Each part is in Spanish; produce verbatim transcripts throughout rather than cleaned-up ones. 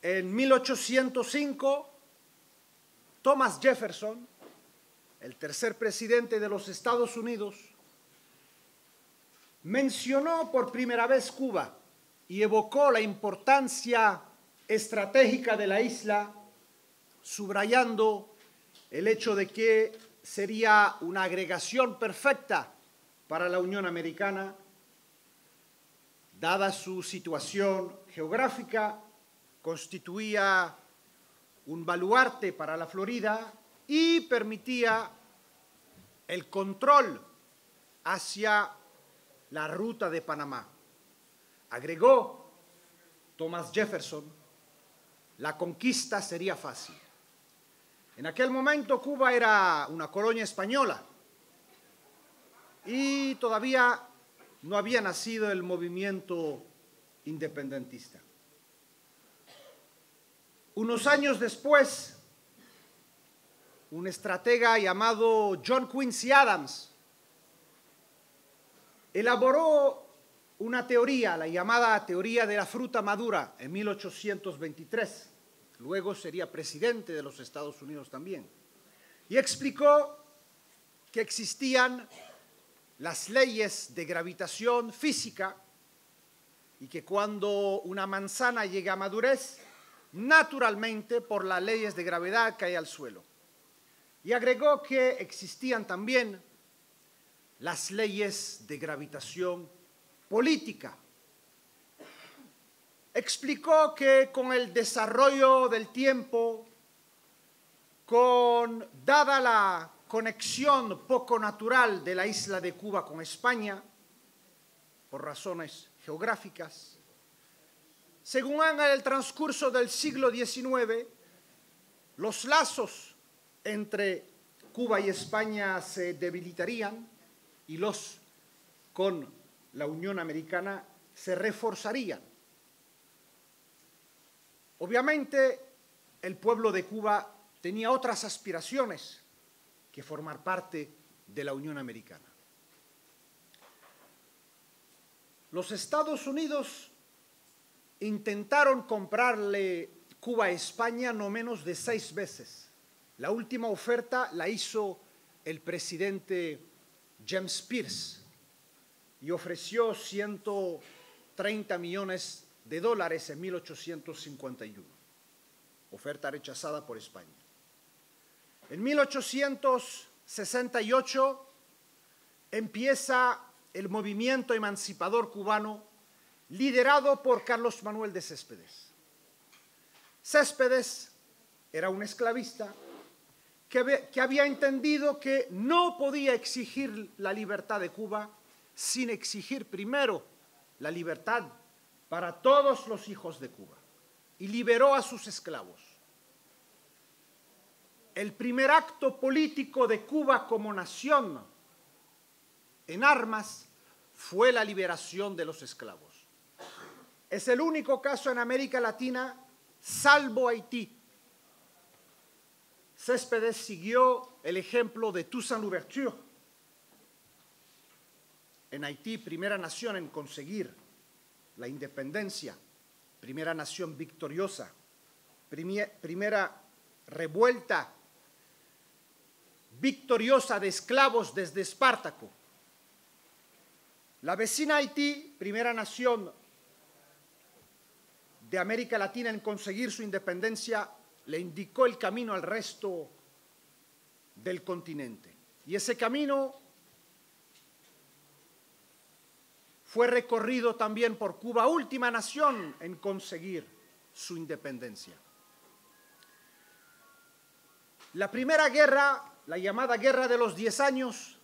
En mil ochocientos cinco, Thomas Jefferson, el tercer presidente de los Estados Unidos, mencionó por primera vez Cuba y evocó la importancia estratégica de la isla, subrayando el hecho de que sería una agregación perfecta para la Unión Americana, dada su situación geográfica, constituía un baluarte para la Florida y permitía el control hacia la ruta de Panamá. Agregó Thomas Jefferson, la conquista sería fácil. En aquel momento Cuba era una colonia española y todavía no había nacido el movimiento independentista. Unos años después, un estratega llamado John Quincy Adams elaboró una teoría, la llamada teoría de la fruta madura, en mil ochocientos veintitrés. Luego sería presidente de los Estados Unidos también. Y explicó que existían las leyes de gravitación física y que cuando una manzana llega a madurez, naturalmente por las leyes de gravedad cae al suelo. Y agregó que existían también las leyes de gravitación política. Explicó que con el desarrollo del tiempo, con, dada la conexión poco natural de la isla de Cuba con España, por razones geográficas, según el transcurso del siglo diecinueve, los lazos entre Cuba y España se debilitarían y los con la Unión Americana se reforzarían. Obviamente, el pueblo de Cuba tenía otras aspiraciones que formar parte de la Unión Americana. Los Estados Unidos intentaron comprarle Cuba a España no menos de seis veces. La última oferta la hizo el presidente James Pierce y ofreció ciento treinta millones de dólares en mil ochocientos cincuenta y uno. Oferta rechazada por España. En mil ochocientos sesenta y ocho empieza el movimiento emancipador cubano liderado por Carlos Manuel de Céspedes. Céspedes era un esclavista que, que había entendido que no podía exigir la libertad de Cuba sin exigir primero la libertad para todos los hijos de Cuba, y liberó a sus esclavos. El primer acto político de Cuba como nación en armas fue la liberación de los esclavos. Es el único caso en América Latina, salvo Haití. Céspedes siguió el ejemplo de Toussaint Louverture. En Haití, primera nación en conseguir la independencia, primera nación victoriosa, primera revuelta victoriosa de esclavos desde Espartaco. La vecina Haití, primera nación de América Latina en conseguir su independencia, le indicó el camino al resto del continente. Y ese camino fue recorrido también por Cuba, última nación en conseguir su independencia. La primera guerra, la llamada Guerra de los Diez Años,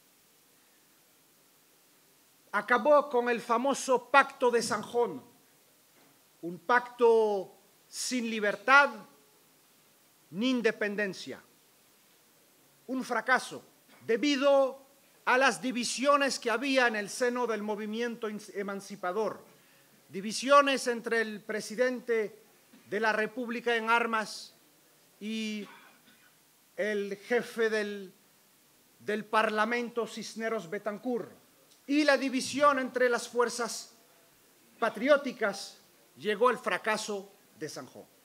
acabó con el famoso Pacto de Sanjón, un pacto sin libertad ni independencia. Un fracaso debido a las divisiones que había en el seno del movimiento emancipador. Divisiones entre el presidente de la República en armas y el jefe del, del Parlamento, Cisneros Betancur, y la división entre las fuerzas patrióticas, llegó al fracaso de Sanjón.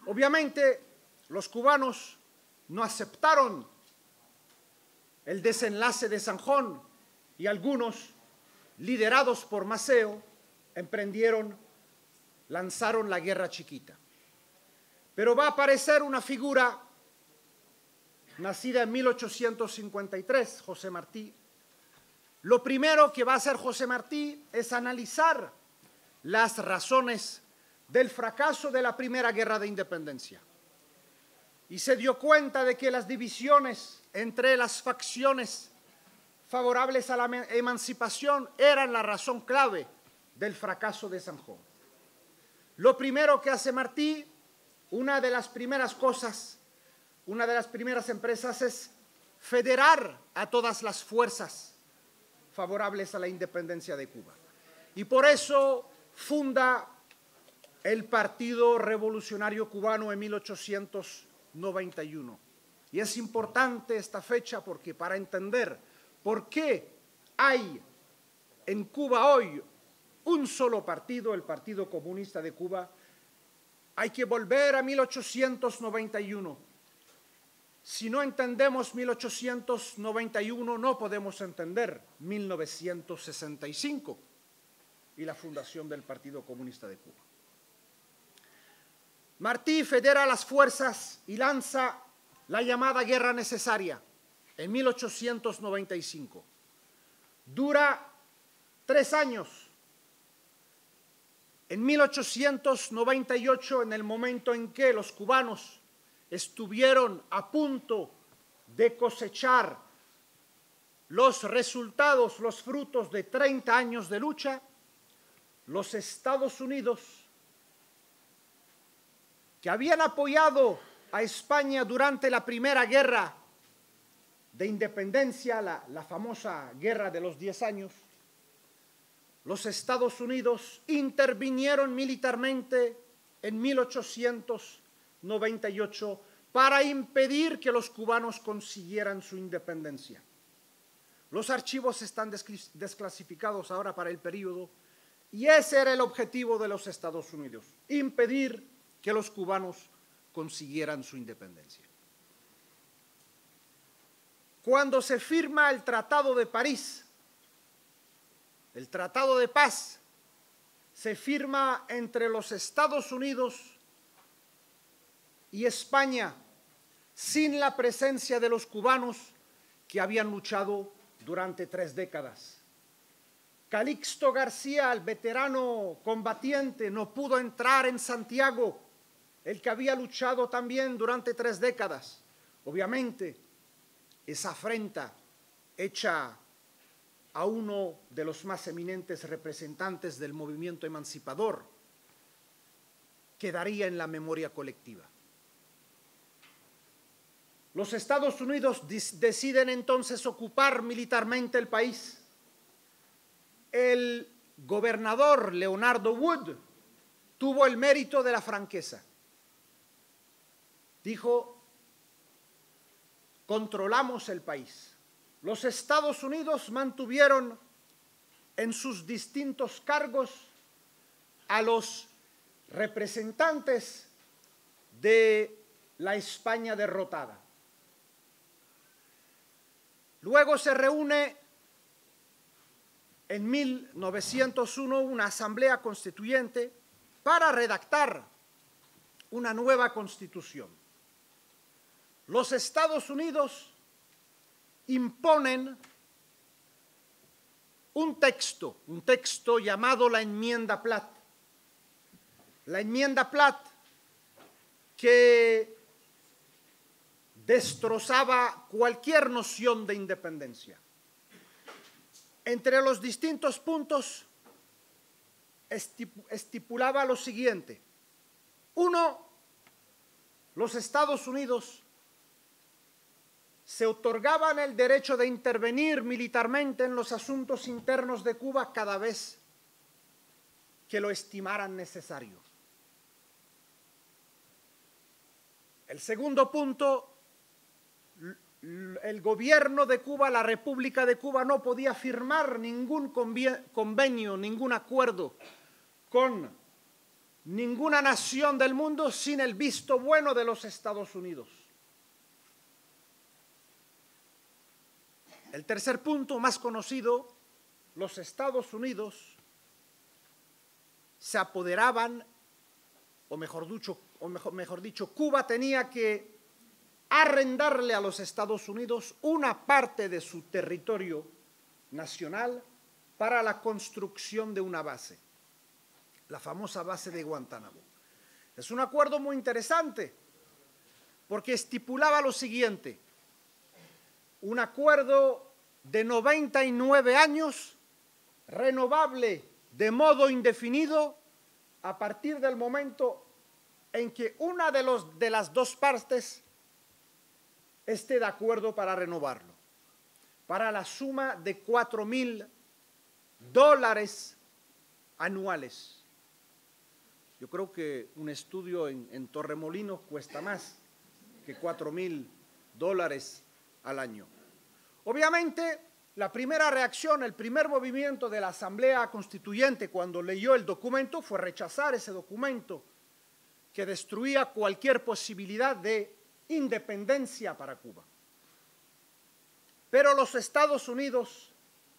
Obviamente, los cubanos no aceptaron el desenlace de San Juan y algunos, liderados por Maceo, emprendieron, lanzaron la guerra chiquita. Pero va a aparecer una figura nacida en mil ochocientos cincuenta y tres, José Martí. Lo primero que va a hacer José Martí es analizar las razones del fracaso de la primera guerra de independencia. Y se dio cuenta de que las divisiones entre las facciones favorables a la emancipación eran la razón clave del fracaso de San Juan. Lo primero que hace Martí, una de las primeras cosas, una de las primeras empresas es federar a todas las fuerzas favorables a la independencia de Cuba. Y por eso funda el Partido Revolucionario Cubano en mil ochocientos noventa y uno. Y es importante esta fecha porque para entender por qué hay en Cuba hoy un solo partido, el Partido Comunista de Cuba, hay que volver a mil ochocientos noventa y uno. Si no entendemos mil ochocientos noventa y uno, no podemos entender mil novecientos sesenta y cinco y la fundación del Partido Comunista de Cuba. Martí federa las fuerzas y lanza la llamada guerra necesaria en mil ochocientos noventa y cinco. Dura tres años. En mil ochocientos noventa y ocho, en el momento en que los cubanos estuvieron a punto de cosechar los resultados, los frutos de treinta años de lucha, los Estados Unidos, que habían apoyado a España durante la primera guerra de independencia, la, la famosa guerra de los diez años, los Estados Unidos intervinieron militarmente en mil ochocientos noventa y ocho para impedir que los cubanos consiguieran su independencia. Los archivos están desclasificados ahora para el periodo y ese era el objetivo de los Estados Unidos, impedir que los cubanos consiguieran su independencia. Cuando se firma el Tratado de París, el Tratado de Paz, se firma entre los Estados Unidos y España, sin la presencia de los cubanos que habían luchado durante tres décadas. Calixto García, el veterano combatiente, no pudo entrar en Santiago, el que había luchado también durante tres décadas. Obviamente, esa afrenta hecha a uno de los más eminentes representantes del movimiento emancipador quedaría en la memoria colectiva. Los Estados Unidos deciden entonces ocupar militarmente el país. El gobernador Leonardo Wood tuvo el mérito de la franqueza. Dijo, controlamos el país. Los Estados Unidos mantuvieron en sus distintos cargos a los representantes de la España derrotada. Luego se reúne en mil novecientos uno una asamblea constituyente para redactar una nueva constitución. Los Estados Unidos imponen un texto, un texto llamado la Enmienda Platt. La Enmienda Platt que destrozaba cualquier noción de independencia. Entre los distintos puntos estipulaba lo siguiente. Uno, los Estados Unidos se otorgaban el derecho de intervenir militarmente en los asuntos internos de Cuba cada vez que lo estimaran necesario. El segundo punto, el gobierno de Cuba, la República de Cuba, no podía firmar ningún convenio, ningún acuerdo con ninguna nación del mundo sin el visto bueno de los Estados Unidos. El tercer punto más conocido, los Estados Unidos se apoderaban, o mejor dicho, o mejor, mejor dicho, Cuba tenía que arrendarle a los Estados Unidos una parte de su territorio nacional para la construcción de una base, la famosa base de Guantánamo. Es un acuerdo muy interesante porque estipulaba lo siguiente: un acuerdo de noventa y nueve años, renovable de modo indefinido, a partir del momento en que una de, los, de las dos partes esté de acuerdo para renovarlo, para la suma de cuatro mil dólares anuales. Yo creo que un estudio en, en Torremolinos cuesta más que cuatro mil dólares al año. Obviamente, la primera reacción, el primer movimiento de la Asamblea Constituyente cuando leyó el documento fue rechazar ese documento que destruía cualquier posibilidad de independencia para Cuba. Pero los Estados Unidos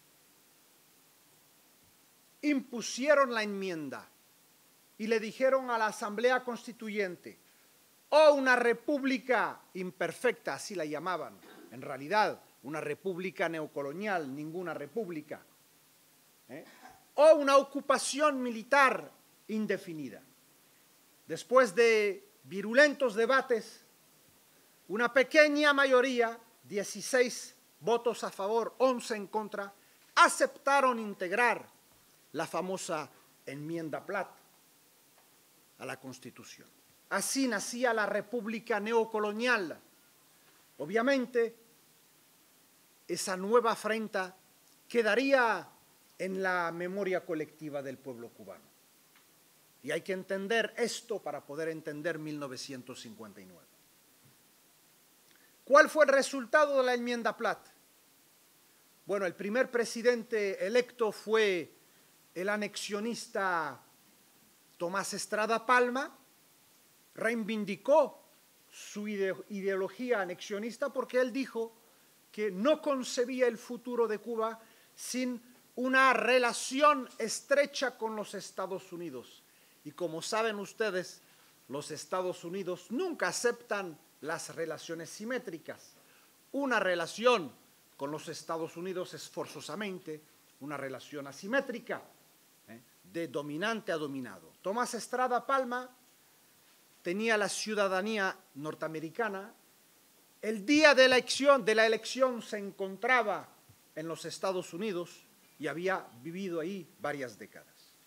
impusieron la enmienda y le dijeron a la Asamblea Constituyente: o una república imperfecta, así la llamaban, en realidad una república neocolonial, ninguna república, ¿eh? o una ocupación militar indefinida. Después de virulentos debates, una pequeña mayoría, dieciséis votos a favor, once en contra, aceptaron integrar la famosa enmienda Platt a la Constitución. Así nacía la República Neocolonial. Obviamente, esa nueva afrenta quedaría en la memoria colectiva del pueblo cubano. Y hay que entender esto para poder entender mil novecientos cincuenta y nueve. ¿Cuál fue el resultado de la enmienda Platt? Bueno, el primer presidente electo fue el anexionista Tomás Estrada Palma. Reivindicó su ideología anexionista porque él dijo que no concebía el futuro de Cuba sin una relación estrecha con los Estados Unidos. Y como saben ustedes, los Estados Unidos nunca aceptan las relaciones simétricas. Una relación con los Estados Unidos es forzosamente una relación asimétrica, ¿eh? de dominante a dominado. Tomás Estrada Palma tenía la ciudadanía norteamericana. El día de la elección, de la elección se encontraba en los Estados Unidos y había vivido ahí varias décadas.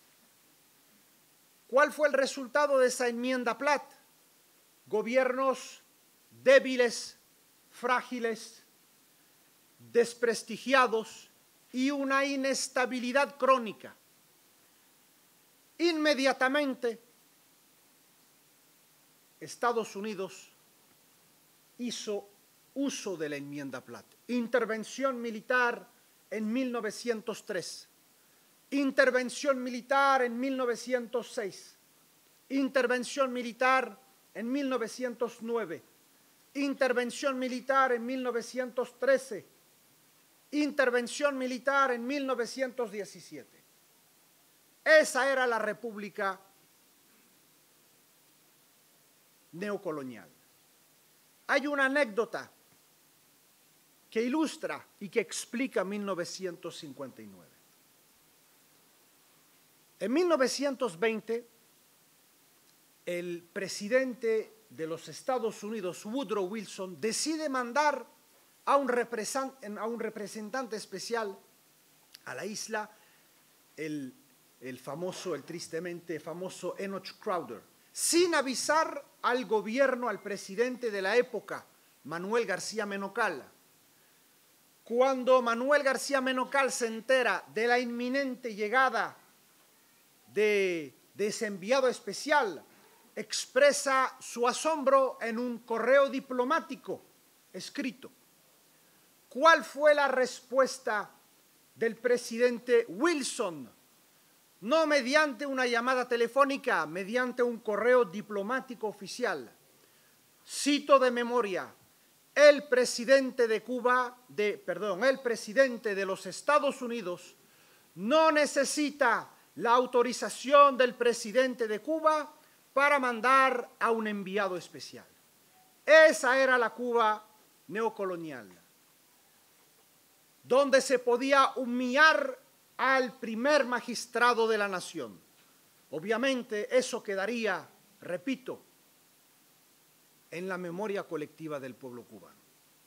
¿Cuál fue el resultado de esa enmienda Platt? Gobiernos débiles, frágiles, desprestigiados y una inestabilidad crónica. Inmediatamente, Estados Unidos hizo uso de la enmienda Platt. Intervención militar en mil novecientos tres. Intervención militar en mil novecientos seis, intervención militar en mil novecientos nueve, intervención militar en mil novecientos trece, intervención militar en mil novecientos diecisiete. Esa era la República neocolonial. Hay una anécdota que ilustra y que explica mil novecientos cincuenta y nueve. En mil novecientos veinte, el presidente de los Estados Unidos, Woodrow Wilson, decide mandar a un representante, a un representante especial a la isla, el, el famoso, el tristemente famoso Enoch Crowder, sin avisar al gobierno, al presidente de la época, Manuel García Menocal. Cuando Manuel García Menocal se entera de la inminente llegada de, de ese enviado especial, expresa su asombro en un correo diplomático escrito. ¿Cuál fue la respuesta del presidente Wilson? no mediante una llamada telefónica, mediante un correo diplomático oficial. Cito de memoria, el presidente de Cuba, de, perdón, el presidente de los Estados Unidos no necesita la autorización del presidente de Cuba para mandar a un enviado especial. Esa era la Cuba neocolonial, donde se podía humillar al primer magistrado de la nación. Obviamente eso quedaría, repito, en la memoria colectiva del pueblo cubano.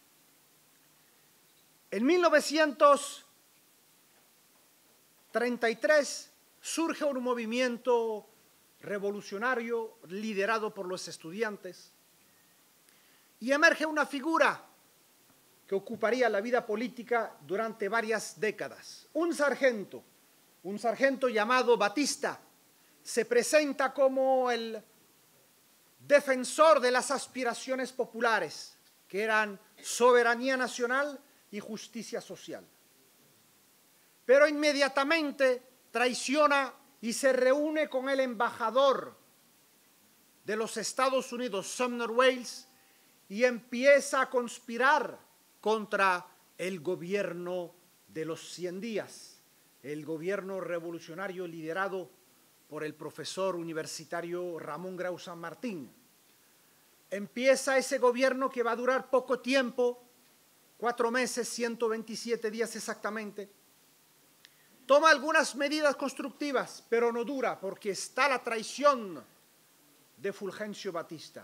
En mil novecientos treinta y tres surge un movimiento revolucionario liderado por los estudiantes y emerge una figura que ocuparía la vida política durante varias décadas. Un sargento, un sargento llamado Batista, se presenta como el defensor de las aspiraciones populares, que eran soberanía nacional y justicia social. Pero inmediatamente traiciona y se reúne con el embajador de los Estados Unidos, Sumner Welles, y empieza a conspirar contra el gobierno de los cien días, el gobierno revolucionario liderado por el profesor universitario Ramón Grau San Martín. Empieza ese gobierno que va a durar poco tiempo, cuatro meses, ciento veintisiete días exactamente. Toma algunas medidas constructivas, pero no dura, porque está la traición de Fulgencio Batista.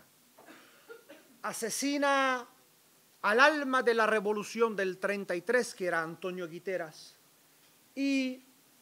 Asesina al alma de la revolución del treinta y tres, que era Antonio Guiteras, y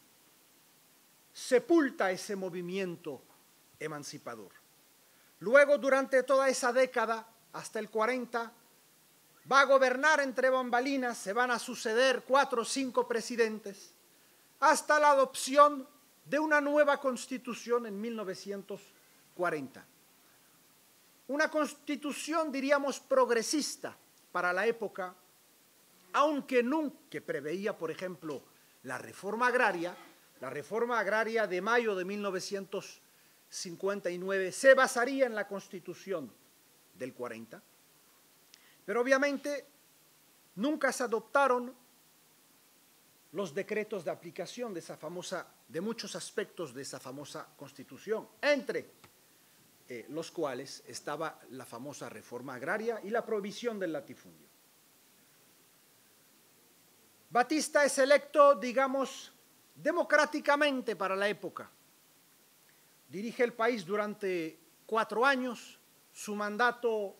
sepulta ese movimiento emancipador. Luego, durante toda esa década, hasta el cuarenta, va a gobernar entre bambalinas, se van a suceder cuatro o cinco presidentes, hasta la adopción de una nueva constitución en mil novecientos cuarenta. Una constitución, diríamos, progresista para la época, aunque nunca preveía, por ejemplo, la reforma agraria. La reforma agraria de mayo de mil novecientos cincuenta y nueve se basaría en la Constitución del cuarenta, pero obviamente nunca se adoptaron los decretos de aplicación de esa famosa, de muchos aspectos de esa famosa Constitución, entre eh, los cuales estaba la famosa reforma agraria y la prohibición del latifundio. Batista es electo, digamos, democráticamente para la época. Dirige el país durante cuatro años. Su mandato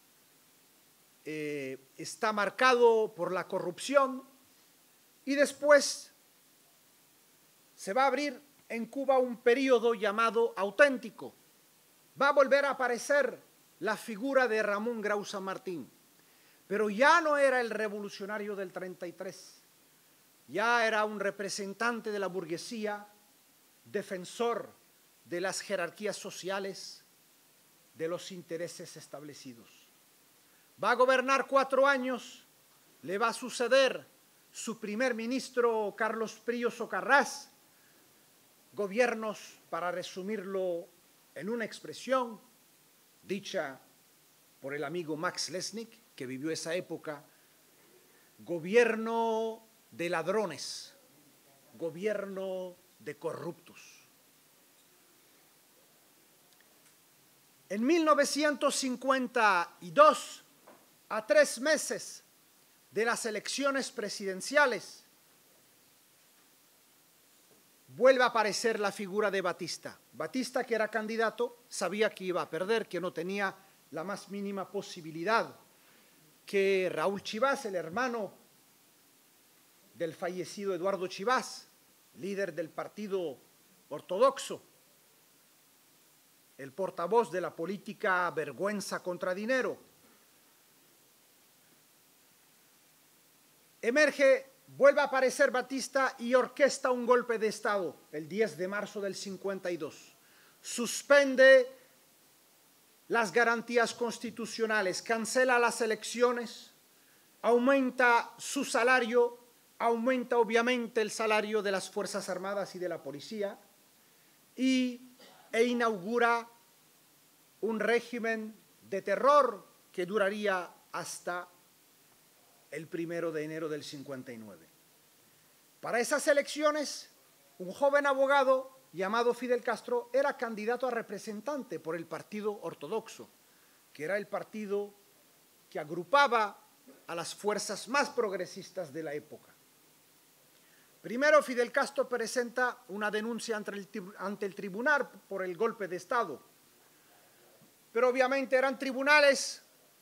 eh, está marcado por la corrupción y después se va a abrir en Cuba un periodo llamado auténtico. Va a volver a aparecer la figura de Ramón Grau San Martín, pero ya no era el revolucionario del treinta y tres. Ya era un representante de la burguesía, defensor de las jerarquías sociales, de los intereses establecidos. Va a gobernar cuatro años, le va a suceder su primer ministro Carlos Prío Socarrás, gobiernos, para resumirlo en una expresión dicha por el amigo Max Lesnick, que vivió esa época, gobierno de ladrones, gobierno de corruptos. En mil novecientos cincuenta y dos, a tres meses de las elecciones presidenciales, vuelve a aparecer la figura de Batista. Batista, que era candidato, sabía que iba a perder, que no tenía la más mínima posibilidad, que Raúl Chivás, el hermano del fallecido Eduardo Chivás, líder del partido ortodoxo, el portavoz de la política vergüenza contra dinero, emerge, vuelve a aparecer Batista y orquesta un golpe de Estado el diez de marzo del cincuenta y dos. Suspende las garantías constitucionales, cancela las elecciones, aumenta su salario, aumenta obviamente el salario de las Fuerzas Armadas y de la policía, y, e inaugura un régimen de terror que duraría hasta el primero de enero del cincuenta y nueve. Para esas elecciones, un joven abogado llamado Fidel Castro era candidato a representante por el Partido Ortodoxo, que era el partido que agrupaba a las fuerzas más progresistas de la época. Primero, Fidel Castro presenta una denuncia ante el, ante el tribunal por el golpe de Estado, pero obviamente eran tribunales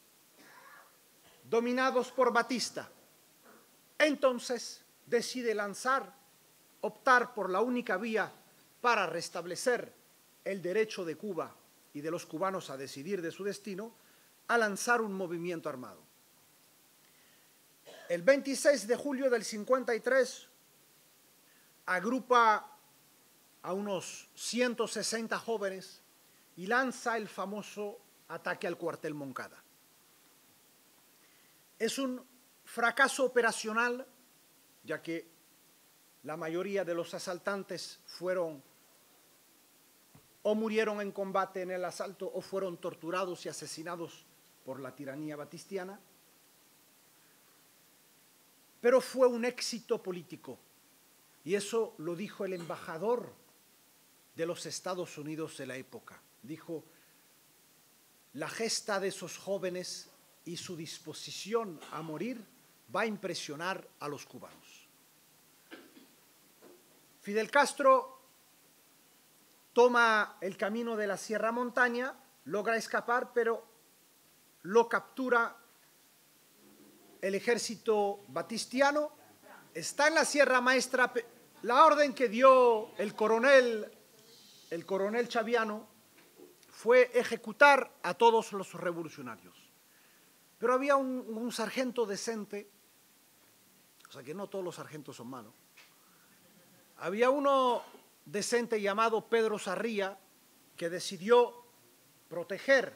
dominados por Batista. Entonces decide lanzar, optar por la única vía para restablecer el derecho de Cuba y de los cubanos a decidir de su destino, a lanzar un movimiento armado. El veintiséis de julio del cincuenta y tres agrupa a unos ciento sesenta jóvenes y lanza el famoso ataque al cuartel Moncada. Es un fracaso operacional, ya que la mayoría de los asaltantes fueron o murieron en combate en el asalto o fueron torturados y asesinados por la tiranía batistiana, pero fue un éxito político, y eso lo dijo el embajador de los Estados Unidos de la época. Dijo: la gesta de esos jóvenes y su disposición a morir va a impresionar a los cubanos. Fidel Castro toma el camino de la Sierra Montaña, logra escapar, pero lo captura el ejército batistiano. Está en la Sierra Maestra. La orden que dio el coronel, el coronel Chaviano fue ejecutar a todos los revolucionarios. Pero había un, un sargento decente, o sea que no todos los sargentos son malos. Había uno decente llamado Pedro Sarría, que decidió proteger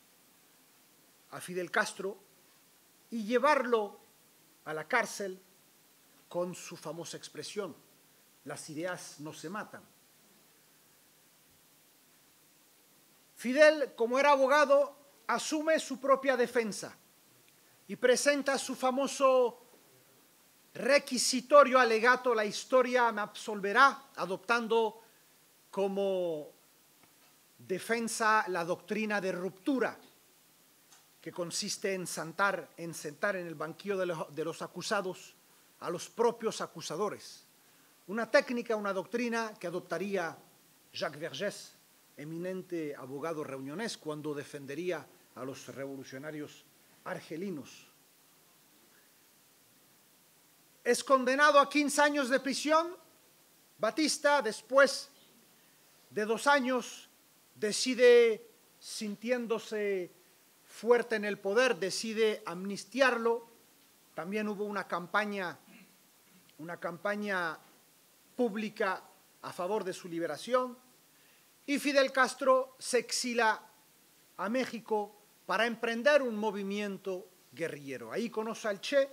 a Fidel Castro y llevarlo a la cárcel con su famosa expresión: las ideas no se matan. Fidel, como era abogado, asume su propia defensa y presenta su famoso requisitorio alegato: la historia me absolverá, adoptando como defensa la doctrina de ruptura, que consiste en sentar en, sentar en el banquillo de los, de los acusados a los propios acusadores. Una técnica, una doctrina que adoptaría Jacques Vergès, eminente abogado reunionés, cuando defendería a los revolucionarios argelinos. Es condenado a quince años de prisión. Batista, después de dos años, decide, sintiéndose fuerte en el poder, decide amnistiarlo. También hubo una campaña, una campaña pública a favor de su liberación. Y Fidel Castro se exila a México para emprender un movimiento guerrillero. Ahí conoce al Che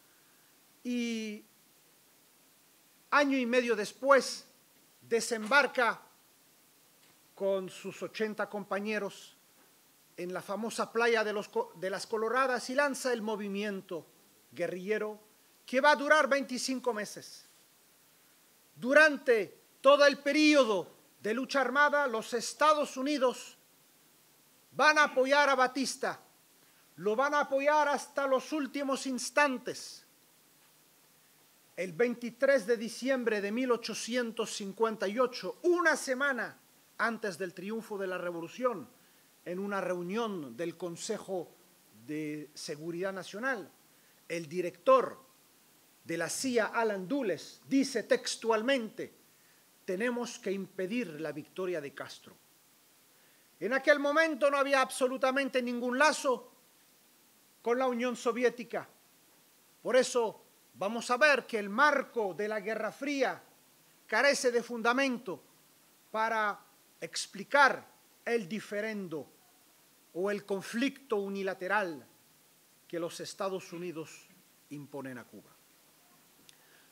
y año y medio después desembarca con sus ochenta compañeros en la famosa playa de, los, de las Coloradas y lanza el movimiento guerrillero, que va a durar veinticinco meses. Durante todo el periodo de lucha armada, los Estados Unidos van a apoyar a Batista, lo van a apoyar hasta los últimos instantes. El veintitrés de diciembre de mil ochocientos cincuenta y ocho, una semana antes del triunfo de la Revolución, en una reunión del Consejo de Seguridad Nacional, el director de la C I A, Alan Dulles, dice textualmente: tenemos que impedir la victoria de Castro. En aquel momento no había absolutamente ningún lazo con la Unión Soviética. Por eso vamos a ver que el marco de la Guerra Fría carece de fundamento para explicar el diferendo o el conflicto unilateral que los Estados Unidos imponen a Cuba.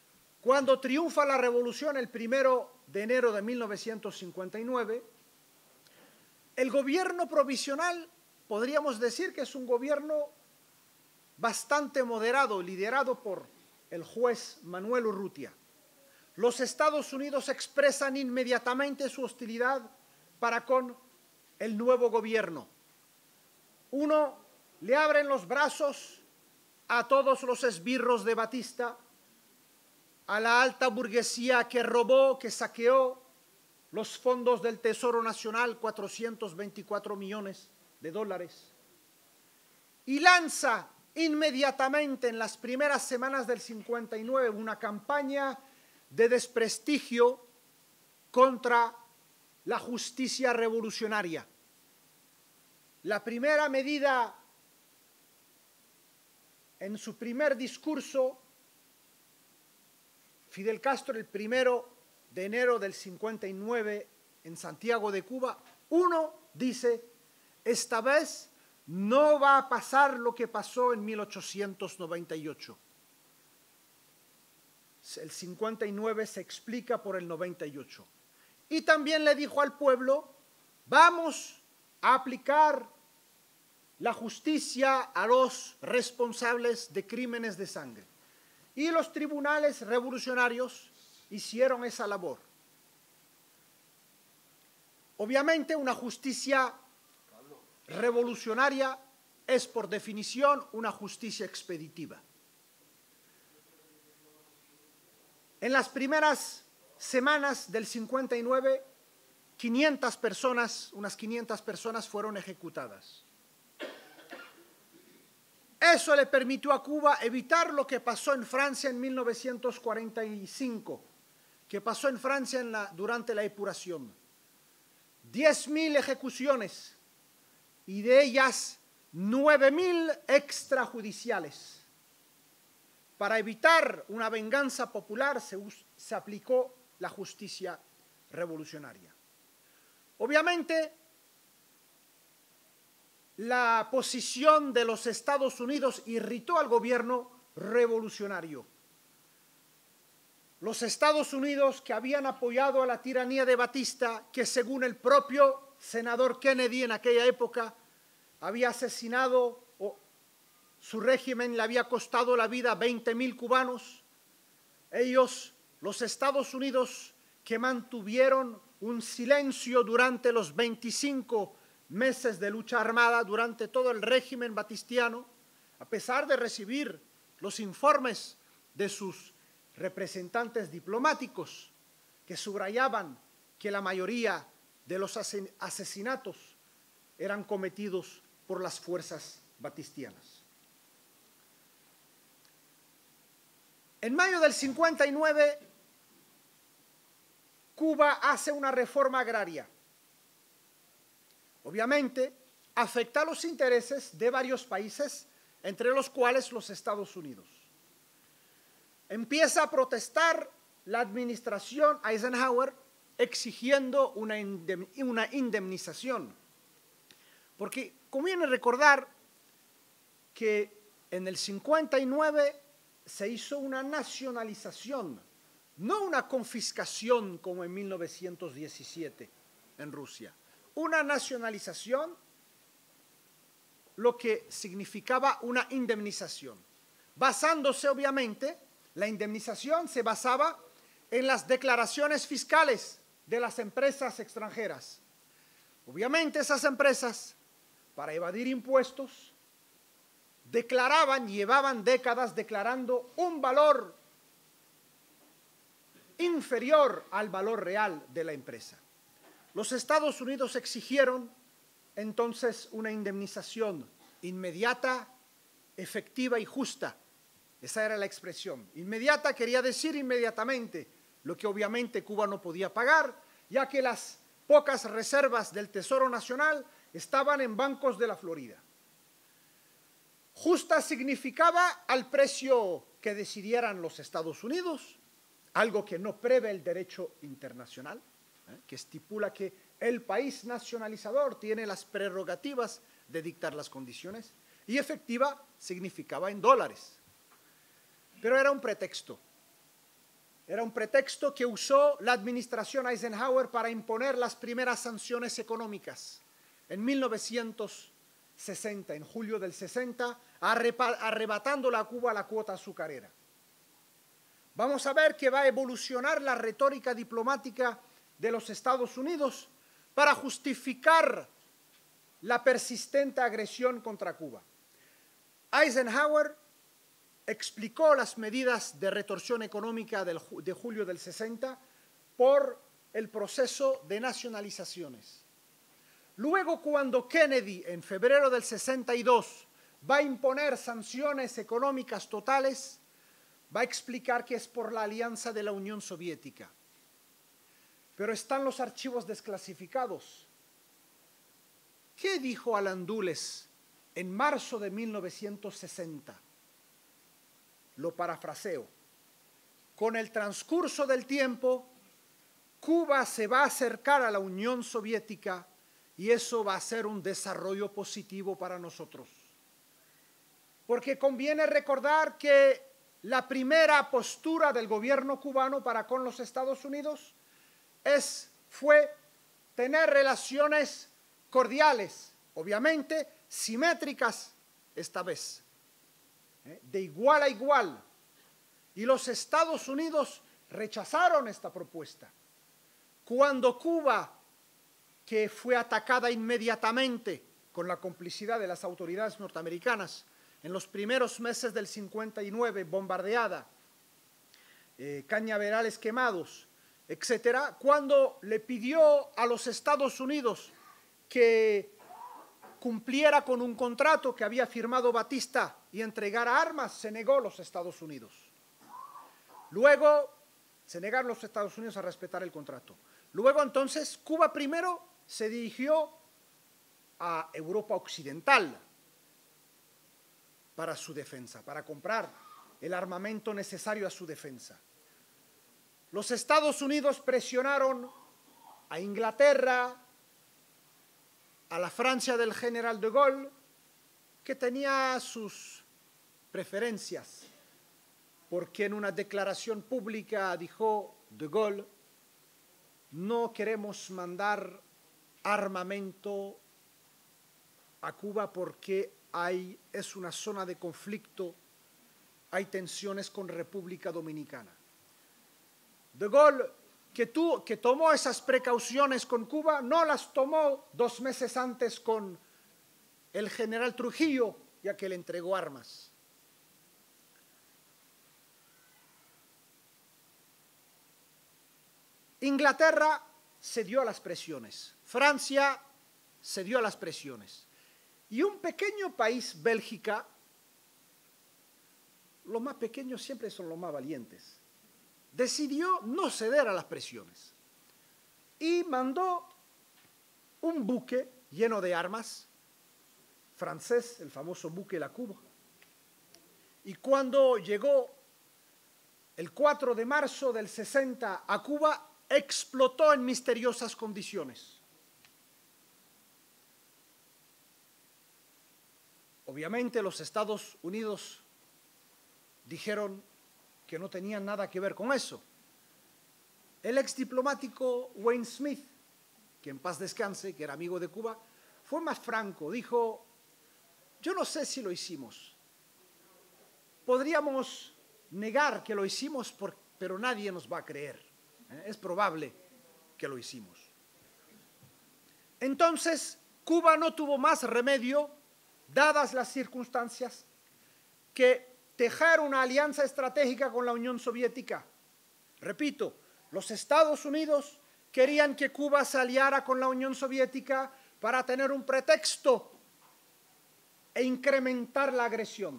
Cuando triunfa la revolución el primero de enero de mil novecientos cincuenta y nueve, el gobierno provisional, podríamos decir que es un gobierno bastante moderado, liderado por el juez Manuel Urrutia. Los Estados Unidos expresan inmediatamente su hostilidad para con el nuevo gobierno. Uno, le abren los brazos a todos los esbirros de Batista, a la alta burguesía que robó, que saqueó los fondos del Tesoro Nacional, cuatrocientos veinticuatro millones de dólares, y lanza inmediatamente en las primeras semanas del cincuenta y nueve una campaña de desprestigio contra la justicia revolucionaria. La primera medida, en su primer discurso, Fidel Castro, el primero de enero del cincuenta y nueve en Santiago de Cuba, uno dice, esta vez no va a pasar lo que pasó en mil ochocientos noventa y ocho. El cincuenta y nueve se explica por el noventa y ocho. Y también le dijo al pueblo, vamos a aplicar la justicia a los responsables de crímenes de sangre. Y los tribunales revolucionarios hicieron esa labor. Obviamente una justicia revolucionaria es por definición una justicia expeditiva. En las primeras semanas del cincuenta y nueve, quinientas personas, unas quinientas personas fueron ejecutadas. Eso le permitió a Cuba evitar lo que pasó en Francia en mil novecientos cuarenta y cinco, que pasó en Francia en la, durante la epuración. diez mil ejecuciones y de ellas nueve mil extrajudiciales. Para evitar una venganza popular se, se aplicó la justicia revolucionaria. Obviamente, la posición de los Estados Unidos irritó al gobierno revolucionario. Los Estados Unidos, que habían apoyado a la tiranía de Batista, que según el propio senador Kennedy en aquella época había asesinado, o su régimen le había costado la vida a veinte mil cubanos, ellos, los Estados Unidos, que mantuvieron un silencio durante los veinticinco meses de lucha armada, durante todo el régimen batistiano, a pesar de recibir los informes de sus representantes diplomáticos que subrayaban que la mayoría de los asesinatos eran cometidos por las fuerzas batistianas. En mayo del cincuenta y nueve, Cuba hace una reforma agraria. Obviamente, afecta a los intereses de varios países, entre los cuales los Estados Unidos. Empieza a protestar la administración Eisenhower exigiendo una indemnización. Porque conviene recordar que en el cincuenta y nueve se hizo una nacionalización, no una confiscación como en mil novecientos diecisiete en Rusia. Una nacionalización, lo que significaba una indemnización. Basándose, obviamente, la indemnización se basaba en las declaraciones fiscales de las empresas extranjeras. Obviamente, esas empresas, para evadir impuestos, declaraban, llevaban décadas declarando un valor inferior al valor real de la empresa. Los Estados Unidos exigieron entonces una indemnización inmediata, efectiva y justa. Esa era la expresión. Inmediata quería decir inmediatamente, lo que obviamente Cuba no podía pagar, ya que las pocas reservas del Tesoro Nacional estaban en bancos de la Florida. Justa significaba al precio que decidieran los Estados Unidos, algo que no prevé el derecho internacional, ¿eh? que estipula que el país nacionalizador tiene las prerrogativas de dictar las condiciones, y efectiva significaba en dólares. Pero era un pretexto. Era un pretexto que usó la administración Eisenhower para imponer las primeras sanciones económicas. En mil novecientos sesenta, en julio del sesenta, arrebatando a Cuba la cuota azucarera. Vamos a ver que va a evolucionar la retórica diplomática de los Estados Unidos para justificar la persistente agresión contra Cuba. Eisenhower explicó las medidas de retorsión económica del, de julio del sesenta por el proceso de nacionalizaciones. Luego, cuando Kennedy, en febrero del sesenta y dos, va a imponer sanciones económicas totales, va a explicar que es por la alianza de la Unión Soviética. Pero están los archivos desclasificados. ¿Qué dijo Alan Dulles en marzo de mil novecientos sesenta? Lo parafraseo. Con el transcurso del tiempo, Cuba se va a acercar a la Unión Soviética y eso va a ser un desarrollo positivo para nosotros. Porque conviene recordar que la primera postura del gobierno cubano para con los Estados Unidos es, fue tener relaciones cordiales, obviamente simétricas esta vez, ¿eh? de igual a igual. Y los Estados Unidos rechazaron esta propuesta. Cuando Cuba, que fue atacada inmediatamente con la complicidad de las autoridades norteamericanas, en los primeros meses del cincuenta y nueve, bombardeada, eh, cañaverales quemados, etcétera, cuando le pidió a los Estados Unidos que cumpliera con un contrato que había firmado Batista y entregara armas, se negó los Estados Unidos. Luego se negaron los Estados Unidos a respetar el contrato. Luego entonces Cuba primero se dirigió a Europa Occidental para su defensa, para comprar el armamento necesario a su defensa. Los Estados Unidos presionaron a Inglaterra, a la Francia del general de Gaulle, que tenía sus preferencias, porque en una declaración pública dijo de Gaulle: no queremos mandar armamento a Cuba porque hay, es una zona de conflicto, hay tensiones con República Dominicana. De Gaulle, que, tú, que tomó esas precauciones con Cuba, no las tomó dos meses antes con el general Trujillo, ya que le entregó armas. Inglaterra cedió a las presiones, Francia cedió a las presiones. Y un pequeño país, Bélgica, los más pequeños siempre son los más valientes, decidió no ceder a las presiones y mandó un buque lleno de armas, francés, el famoso buque La Cuba. Y cuando llegó el cuatro de marzo del sesenta a Cuba, explotó en misteriosas condiciones. Obviamente los Estados Unidos dijeron que no tenían nada que ver con eso. El ex diplomático Wayne Smith, que en paz descanse, que era amigo de Cuba, fue más franco. Dijo: yo no sé si lo hicimos. Podríamos negar que lo hicimos, por, pero nadie nos va a creer. ¿Eh? Es probable que lo hicimos. Entonces, Cuba no tuvo más remedio, dadas las circunstancias, que tejer una alianza estratégica con la Unión Soviética. Repito, los Estados Unidos querían que Cuba se aliara con la Unión Soviética para tener un pretexto e incrementar la agresión.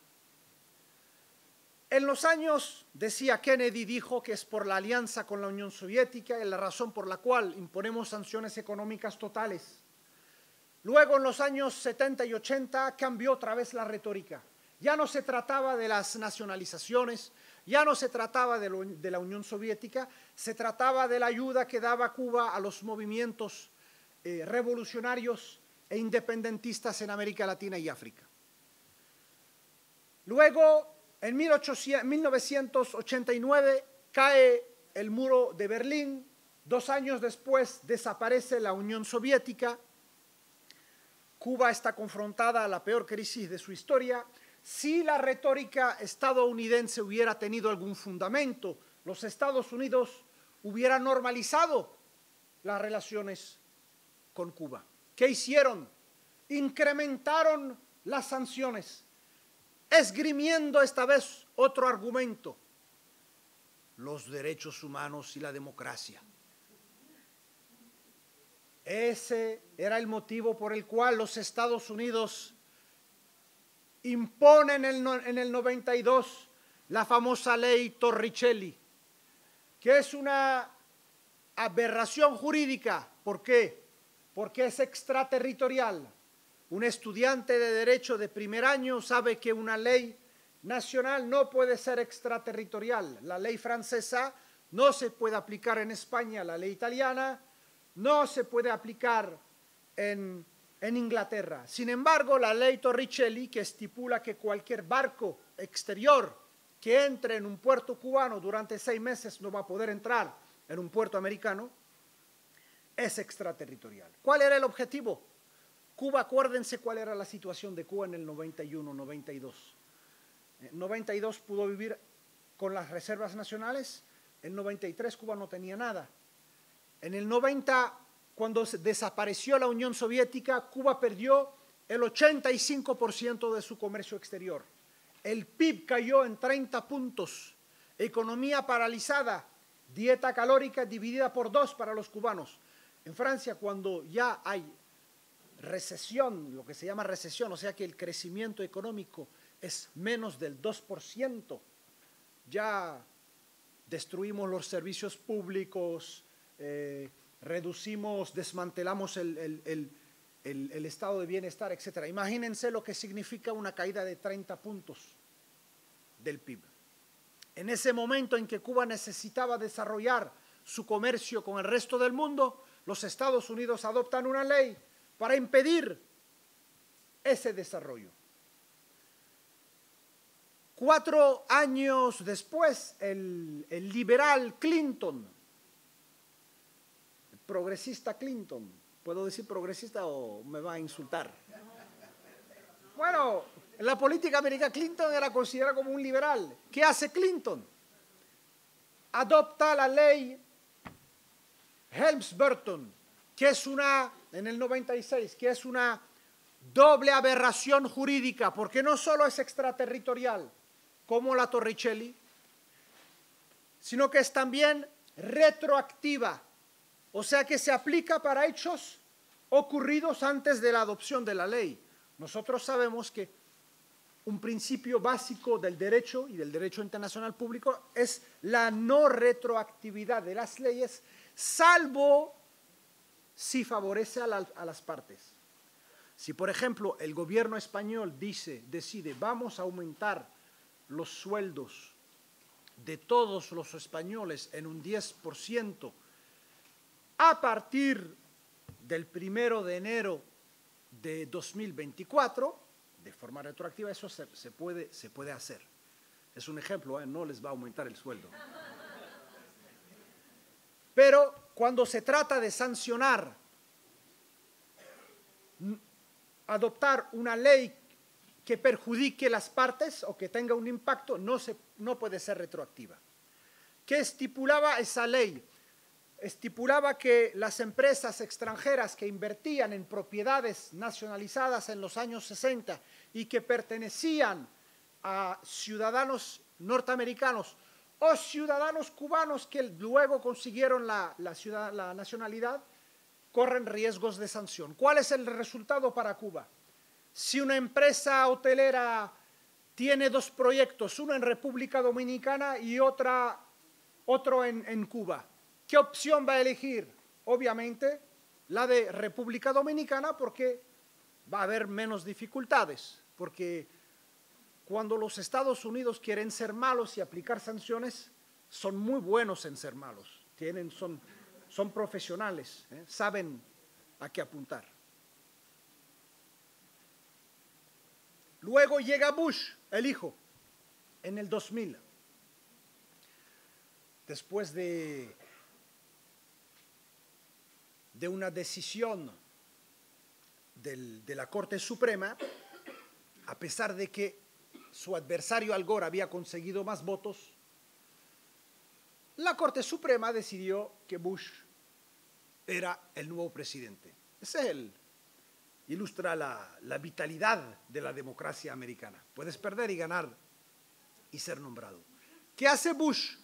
En los años, decía Kennedy, dijo que es por la alianza con la Unión Soviética y la razón por la cual imponemos sanciones económicas totales. Luego, en los años setenta y ochenta, cambió otra vez la retórica. Ya no se trataba de las nacionalizaciones, ya no se trataba de, lo, de la Unión Soviética, se trataba de la ayuda que daba Cuba a los movimientos eh, revolucionarios e independentistas en América Latina y África. Luego, en mil novecientos ochenta y nueve, cae el muro de Berlín, dos años después desaparece la Unión Soviética, Cuba está confrontada a la peor crisis de su historia. Si la retórica estadounidense hubiera tenido algún fundamento, los Estados Unidos hubieran normalizado las relaciones con Cuba. ¿Qué hicieron? Incrementaron las sanciones, esgrimiendo esta vez otro argumento: los derechos humanos y la democracia. Ese era el motivo por el cual los Estados Unidos imponen en el noventa y dos la famosa ley Torricelli, que es una aberración jurídica. ¿Por qué? Porque es extraterritorial. Un estudiante de derecho de primer año sabe que una ley nacional no puede ser extraterritorial. La ley francesa no se puede aplicar en España, la ley italiana no se puede aplicar en, en Inglaterra. Sin embargo, la ley Torricelli, que estipula que cualquier barco exterior que entre en un puerto cubano durante seis meses no va a poder entrar en un puerto americano, es extraterritorial. ¿Cuál era el objetivo? Cuba, acuérdense cuál era la situación de Cuba en el noventa y uno, noventa y dos. En noventa y dos pudo vivir con las reservas nacionales, en noventa y tres Cuba no tenía nada. En el noventa, cuando desapareció la Unión Soviética, Cuba perdió el ochenta y cinco por ciento de su comercio exterior. El P I B cayó en treinta puntos, economía paralizada, dieta calórica dividida por dos para los cubanos. En Francia, cuando ya hay recesión, lo que se llama recesión, o sea que el crecimiento económico es menos del dos por ciento, ya destruimos los servicios públicos, eh, reducimos, desmantelamos el, el, el, el, el estado de bienestar, etcétera. Imagínense lo que significa una caída de treinta puntos del P I B. En ese momento en que Cuba necesitaba desarrollar su comercio con el resto del mundo, los Estados Unidos adoptan una ley para impedir ese desarrollo. Cuatro años después, el, el liberal Clinton, el progresista Clinton, ¿puedo decir progresista o me va a insultar? Bueno, en la política americana Clinton era considerado como un liberal. ¿Qué hace Clinton? Adopta la ley Helms-Burton, que es una, en el noventa y seis, que es una doble aberración jurídica, porque no solo es extraterritorial, como la Torricelli, sino que es también retroactiva, o sea que se aplica para hechos ocurridos antes de la adopción de la ley. Nosotros sabemos que un principio básico del derecho y del derecho internacional público es la no retroactividad de las leyes, salvo si favorece a, la, a las partes. Si, por ejemplo, el gobierno español dice, decide, vamos a aumentar los sueldos de todos los españoles en un diez por ciento a partir del primero de enero de dos mil veinticuatro, de forma retroactiva, eso se, se, puede, se puede hacer. Es un ejemplo, ¿eh? No les va a aumentar el sueldo. Pero cuando se trata de sancionar, adoptar una ley que perjudique las partes o que tenga un impacto, no, se, no puede ser retroactiva. ¿Qué estipulaba esa ley? Estipulaba que las empresas extranjeras que invertían en propiedades nacionalizadas en los años sesenta y que pertenecían a ciudadanos norteamericanos o ciudadanos cubanos que luego consiguieron la, la, ciudad, la nacionalidad, corren riesgos de sanción. ¿Cuál es el resultado para Cuba? Si una empresa hotelera tiene dos proyectos, uno en República Dominicana y otra, otro en, en Cuba, ¿qué opción va a elegir? Obviamente la de República Dominicana, porque va a haber menos dificultades, porque cuando los Estados Unidos quieren ser malos y aplicar sanciones, son muy buenos en ser malos, tienen, son, son profesionales, ¿eh? Saben a qué apuntar. Luego llega Bush, el hijo, en el dos mil. después de, de una decisión del, de la Corte Suprema, a pesar de que su adversario Al Gore había conseguido más votos, la Corte Suprema decidió que Bush era el nuevo presidente. Ese es el, ilustra la, la vitalidad de la democracia americana. Puedes perder y ganar y ser nombrado. ¿Qué hace Bush?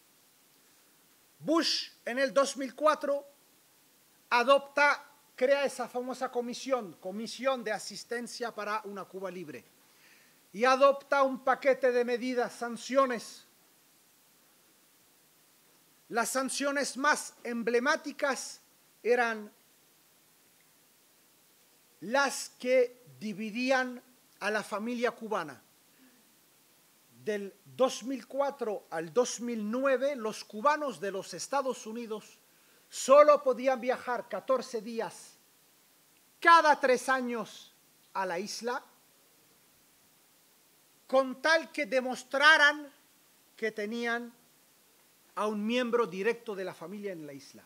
Bush en el dos mil cuatro adopta, crea esa famosa comisión, Comisión de Asistencia para una Cuba Libre, y adopta un paquete de medidas, sanciones. Las sanciones más emblemáticas eran las que dividían a la familia cubana. Del dos mil cuatro al dos mil nueve, los cubanos de los Estados Unidos solo podían viajar catorce días cada tres años a la isla, con tal que demostraran que tenían a un miembro directo de la familia en la isla.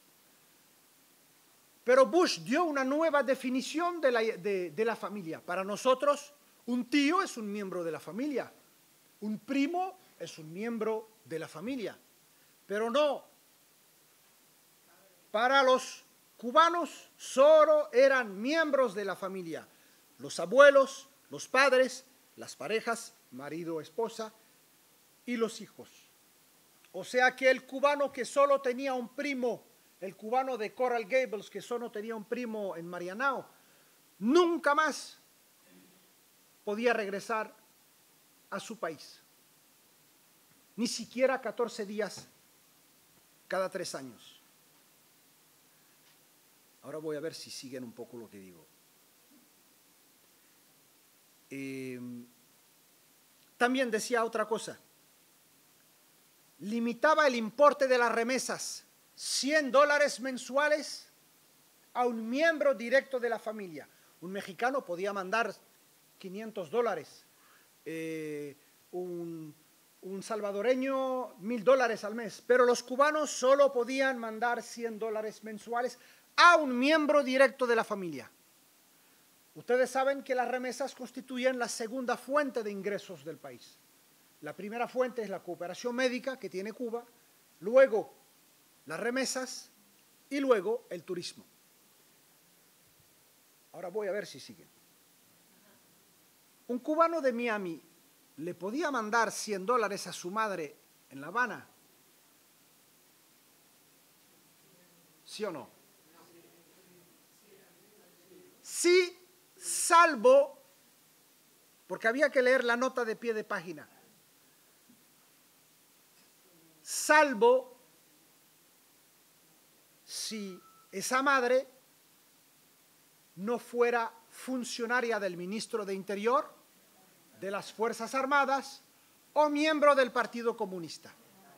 Pero Bush dio una nueva definición de la, de, de la familia. Para nosotros, un tío es un miembro de la familia, un primo es un miembro de la familia, pero no. Para los cubanos solo eran miembros de la familia, los abuelos, los padres, las parejas, marido, esposa y los hijos. O sea que el cubano que solo tenía un primo, el cubano de Coral Gables que solo tenía un primo en Marianao, nunca más podía regresar a su país. Ni siquiera catorce días cada tres años. Ahora voy a ver si siguen un poco lo que digo. Eh, también decía otra cosa. Limitaba el importe de las remesas, cien dólares mensuales a un miembro directo de la familia. Un mexicano podía mandar quinientos dólares, eh, un, un salvadoreño mil dólares al mes, pero los cubanos solo podían mandar cien dólares mensuales a un miembro directo de la familia. Ustedes saben que las remesas constituyen la segunda fuente de ingresos del país. La primera fuente es la cooperación médica que tiene Cuba, luego las remesas y luego el turismo. Ahora voy a ver si siguen. Un cubano de Miami le podía mandar cien dólares a su madre en La Habana. ¿Sí o no? Sí, salvo, porque había que leer la nota de pie de página, salvo si esa madre no fuera funcionaria del ministro de Interior, de las Fuerzas Armadas o miembro del Partido Comunista.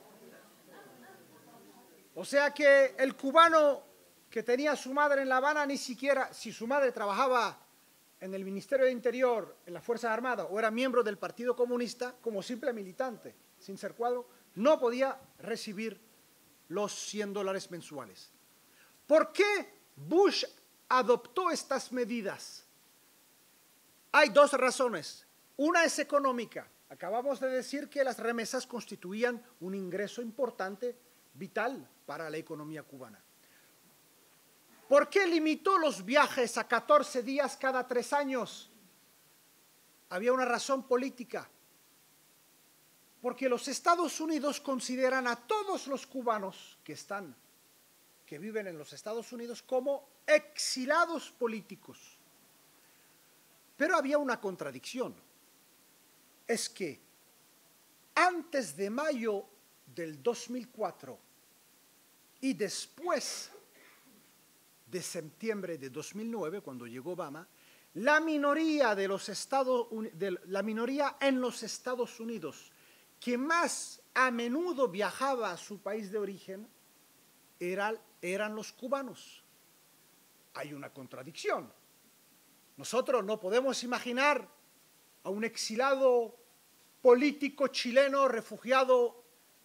O sea que el cubano que tenía a su madre en La Habana, ni siquiera, si su madre trabajaba en el Ministerio de Interior, en las Fuerzas Armadas, o era miembro del Partido Comunista, como simple militante, sin ser cuadro, no podía recibir los cien dólares mensuales. ¿Por qué Bush adoptó estas medidas? Hay dos razones. Una es económica. Acabamos de decir que las remesas constituían un ingreso importante, vital para la economía cubana. ¿Por qué limitó los viajes a catorce días cada tres años? Había una razón política. Porque los Estados Unidos consideran a todos los cubanos que están, que viven en los Estados Unidos como exilados políticos. Pero había una contradicción. Es que antes de mayo del dos mil cuatro y después de septiembre de dos mil nueve, cuando llegó Obama, la minoría, de los Estados, de la minoría en los Estados Unidos que más a menudo viajaba a su país de origen era, eran los cubanos. Hay una contradicción. Nosotros no podemos imaginar a un exilado político chileno refugiado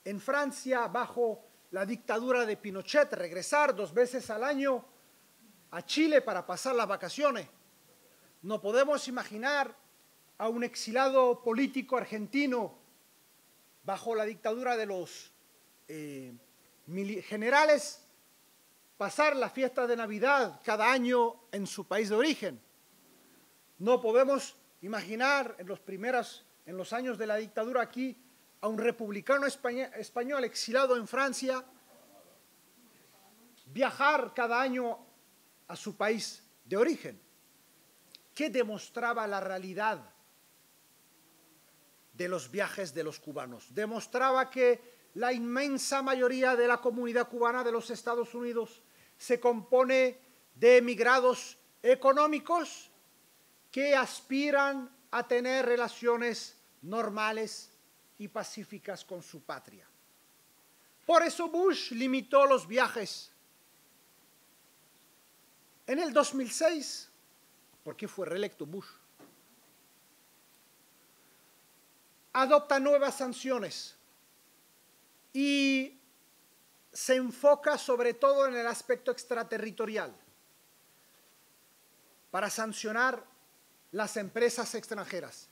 en Francia bajo la dictadura de Pinochet, regresar dos veces al año a Chile para pasar las vacaciones. No podemos imaginar a un exilado político argentino bajo la dictadura de los eh, generales pasar la fiesta de Navidad cada año en su país de origen. No podemos imaginar en los primeros, en los años de la dictadura aquí, a un republicano español exilado en Francia viajar cada año a su país de origen. ¿Qué demostraba la realidad de los viajes de los cubanos? Demostraba que la inmensa mayoría de la comunidad cubana de los Estados Unidos se compone de emigrados económicos que aspiran a tener relaciones normales y pacíficas con su patria. Por eso Bush limitó los viajes. En el dos mil seis, porque fue reelecto Bush, adopta nuevas sanciones y se enfoca sobre todo en el aspecto extraterritorial para sancionar las empresas extranjeras.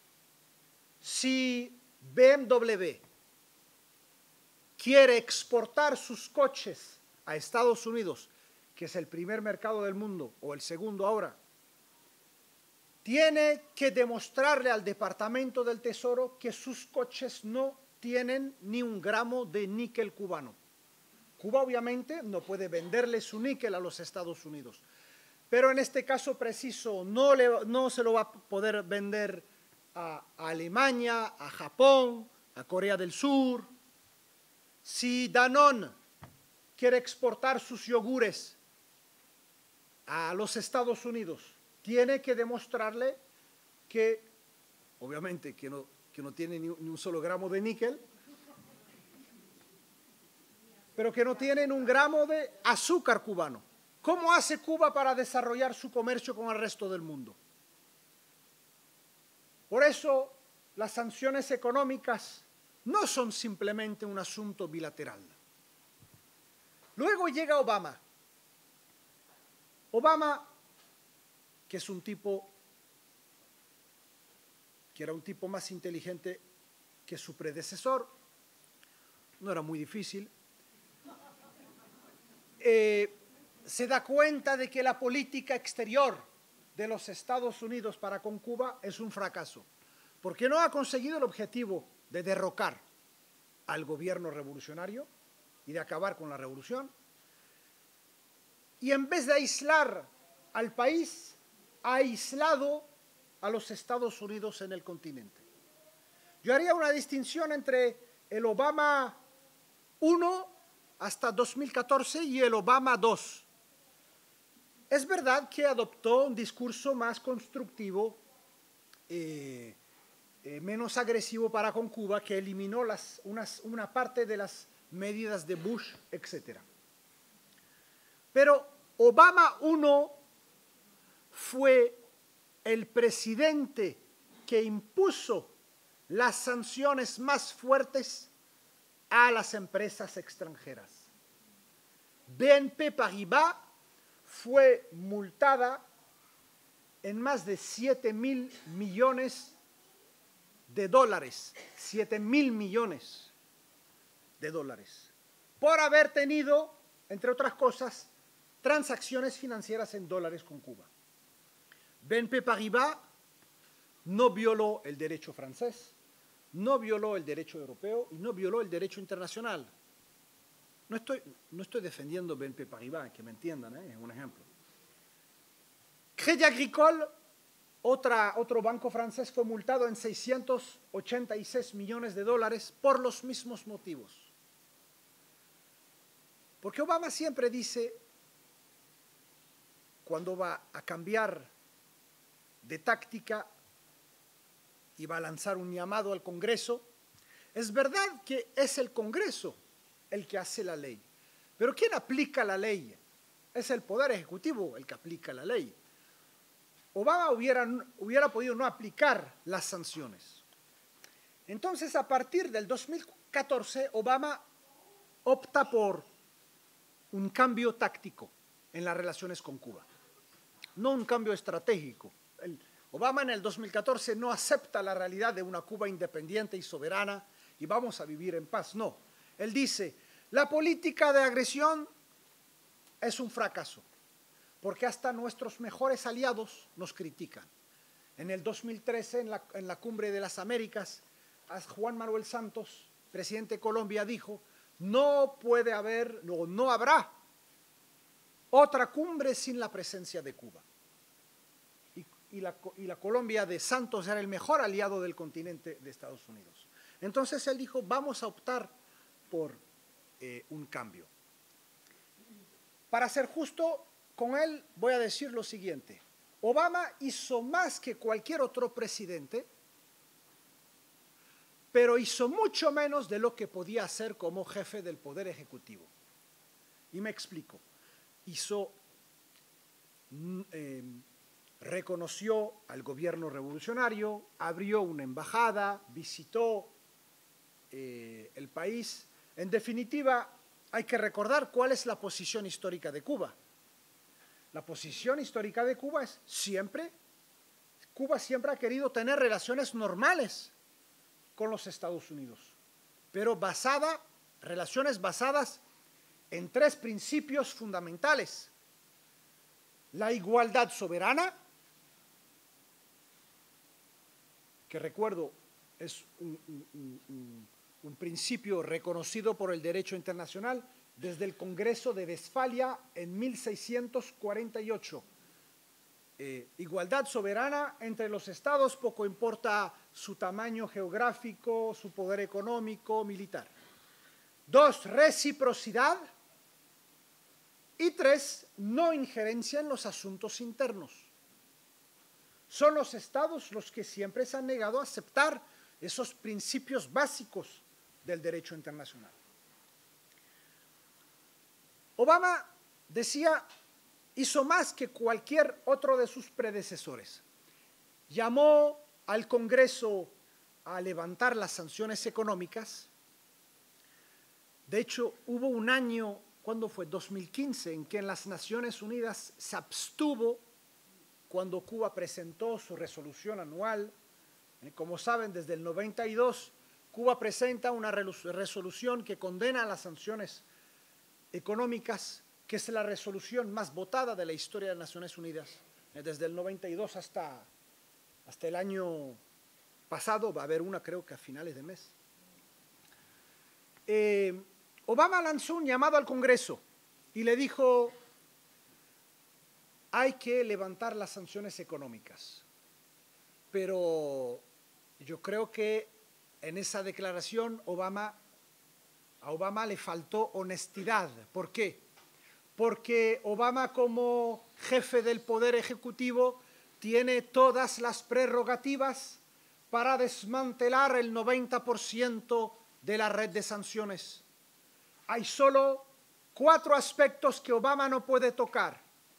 Si B M W quiere exportar sus coches a Estados Unidos, que es el primer mercado del mundo, o el segundo ahora, tiene que demostrarle al Departamento del Tesoro que sus coches no tienen ni un gramo de níquel cubano. Cuba obviamente no puede venderle su níquel a los Estados Unidos, pero en este caso preciso no, le, no se lo va a poder vender a, a Alemania, a Japón, a Corea del Sur. Si Danone quiere exportar sus yogures a los Estados Unidos, tiene que demostrarle que, obviamente, que no, que no tiene ni, ni un solo gramo de níquel, pero que no tienen un gramo de azúcar cubano. ¿Cómo hace Cuba para desarrollar su comercio con el resto del mundo? Por eso, las sanciones económicas no son simplemente un asunto bilateral. Luego llega Obama. Obama, que es un tipo, que era un tipo más inteligente que su predecesor, no era muy difícil, eh, se da cuenta de que la política exterior de los Estados Unidos para con Cuba es un fracaso, porque no ha conseguido el objetivo de derrocar al gobierno revolucionario y de acabar con la revolución, y en vez de aislar al país, ha aislado a los Estados Unidos en el continente. Yo haría una distinción entre el Obama uno hasta dos mil catorce y el Obama dos. Es verdad que adoptó un discurso más constructivo, eh, eh, menos agresivo para con Cuba, que eliminó las, unas, una parte de las medidas de Bush, etcétera. Pero Obama uno fue el presidente que impuso las sanciones más fuertes a las empresas extranjeras. B N P Paribas fue multada en más de siete mil millones de dólares, siete mil millones de dólares, por haber tenido, entre otras cosas, transacciones financieras en dólares con Cuba. B N P Paribas no violó el derecho francés, no violó el derecho europeo y no violó el derecho internacional. No estoy, no estoy defendiendo B N P Paribas, que me entiendan, ¿eh? Es un ejemplo. Crédit Agricole, otra, otro banco francés, fue multado en seiscientos ochenta y seis millones de dólares por los mismos motivos. Porque Obama siempre dice, cuando va a cambiar de táctica y va a lanzar un llamado al Congreso, es verdad que es el Congreso el que hace la ley, pero ¿quién aplica la ley? Es el Poder Ejecutivo el que aplica la ley. Obama hubiera, hubiera podido no aplicar las sanciones. Entonces, a partir del dos mil catorce, Obama opta por un cambio táctico en las relaciones con Cuba, no un cambio estratégico. El, Obama en el dos mil catorce no acepta la realidad de una Cuba independiente y soberana y vamos a vivir en paz, no. Él dice, la política de agresión es un fracaso, porque hasta nuestros mejores aliados nos critican. En el dos mil trece, en la, en la Cumbre de las Américas, Juan Manuel Santos, presidente de Colombia, dijo, no puede haber, no, no habrá otra cumbre sin la presencia de Cuba. Y, y, la, y la Colombia de Santos era el mejor aliado del continente de Estados Unidos. Entonces él dijo, vamos a optar por eh, un cambio. Para ser justo con él, voy a decir lo siguiente. Obama hizo más que cualquier otro presidente, pero hizo mucho menos de lo que podía hacer como jefe del Poder Ejecutivo. Y me explico. Hizo, eh, reconoció al gobierno revolucionario, abrió una embajada, visitó eh, el país. En definitiva, hay que recordar cuál es la posición histórica de Cuba. La posición histórica de Cuba es siempre, Cuba siempre ha querido tener relaciones normales con los Estados Unidos, pero basada, relaciones basadas en tres principios fundamentales. La igualdad soberana, que recuerdo es un, un, un, un principio reconocido por el derecho internacional desde el Congreso de Westfalia en mil seiscientos cuarenta y ocho. Eh, igualdad soberana entre los estados, poco importa su tamaño geográfico, su poder económico, militar. Dos, reciprocidad. Y tres, no injerencia en los asuntos internos. Son los estados los que siempre se han negado a aceptar esos principios básicos del derecho internacional. Obama, decía, hizo más que cualquier otro de sus predecesores. Llamó al Congreso a levantar las sanciones económicas. De hecho, hubo un año, ¿cuándo fue? dos mil quince, en que en las Naciones Unidas se abstuvo cuando Cuba presentó su resolución anual. Como saben, desde el noventa y dos, Cuba presenta una resolución que condena las sanciones económicas, que es la resolución más votada de la historia de las Naciones Unidas, desde el noventa y dos hasta, hasta el año pasado. Va a haber una, creo que a finales de mes. Eh, Obama lanzó un llamado al Congreso y le dijo, hay que levantar las sanciones económicas. Pero yo creo que en esa declaración Obama, a Obama le faltó honestidad. ¿Por qué? Porque Obama, como jefe del Poder Ejecutivo, tiene todas las prerrogativas para desmantelar el noventa por ciento de la red de sanciones. Hay solo cuatro aspectos que Obama no puede tocar.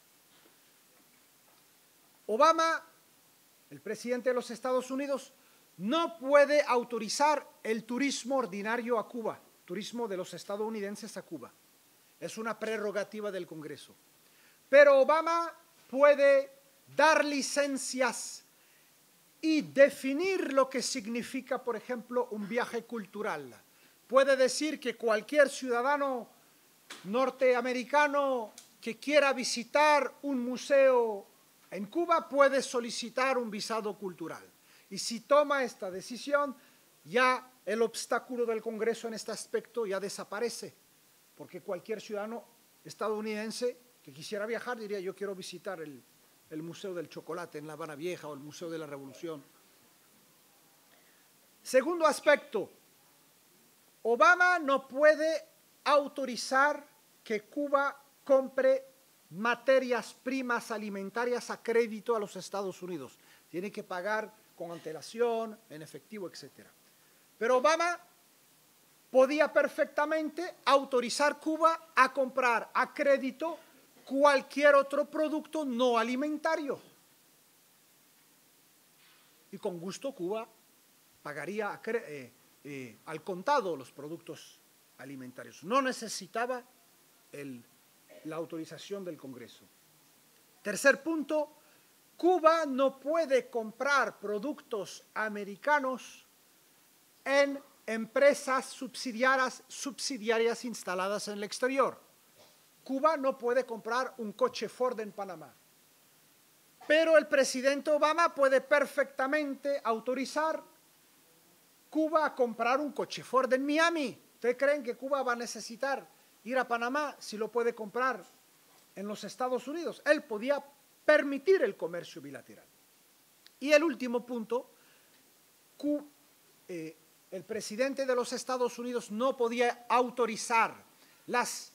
Obama, el presidente de los Estados Unidos, no puede autorizar el turismo ordinario a Cuba, turismo de los estadounidenses a Cuba. Es una prerrogativa del Congreso. Pero Obama puede dar licencias y definir lo que significa, por ejemplo, un viaje cultural. Puede decir que cualquier ciudadano norteamericano que quiera visitar un museo en Cuba puede solicitar un visado cultural. Y si toma esta decisión, ya el obstáculo del Congreso en este aspecto ya desaparece, porque cualquier ciudadano estadounidense que quisiera viajar diría, yo quiero visitar el, el Museo del Chocolate en La Habana Vieja o el Museo de la Revolución. Segundo aspecto, Obama no puede autorizar que Cuba compre materias primas alimentarias a crédito a los Estados Unidos. Tiene que pagar con antelación, en efectivo, etcétera. Pero Obama podía perfectamente autorizar Cuba a comprar a crédito cualquier otro producto no alimentario. Y con gusto Cuba pagaría, eh, eh, al contado los productos alimentarios. No necesitaba el, la autorización del Congreso. Tercer punto, Cuba no puede comprar productos americanos en empresas subsidiarias, subsidiarias instaladas en el exterior. Cuba no puede comprar un coche Ford en Panamá. Pero el presidente Obama puede perfectamente autorizar Cuba a comprar un coche Ford en Miami. ¿Ustedes creen que Cuba va a necesitar ir a Panamá si lo puede comprar en los Estados Unidos? Él podía permitir el comercio bilateral. Y el último punto, Cuba, eh, el presidente de los Estados Unidos no podía autorizar las